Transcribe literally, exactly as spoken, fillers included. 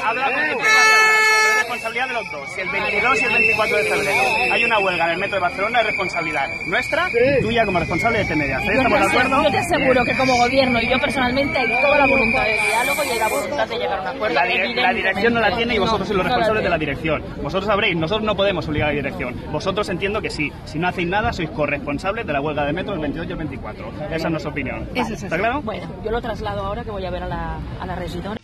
habla con el responsabilidad de los dos. Si el veintidós y el veinticuatro de febrero hay una huelga en el metro de Barcelona, es responsabilidad nuestra y tuya como responsable de T Media. ¿Estamos de acuerdo? Yo te aseguro que como gobierno y yo personalmente hay toda la voluntad de diálogo y hay la voluntad de llegar a un acuerdo. La, dire la dirección no la tiene y vosotros sois los responsables de la dirección. Vosotros sabréis, nosotros no podemos obligar a la dirección. Vosotros entiendo que sí. Si no hacéis nada, sois corresponsables de la huelga de metro el veintidós y el veinticuatro. Esa es nuestra opinión. ¿Está claro? Bueno, yo lo traslado ahora que voy a ver a la, a la regidora.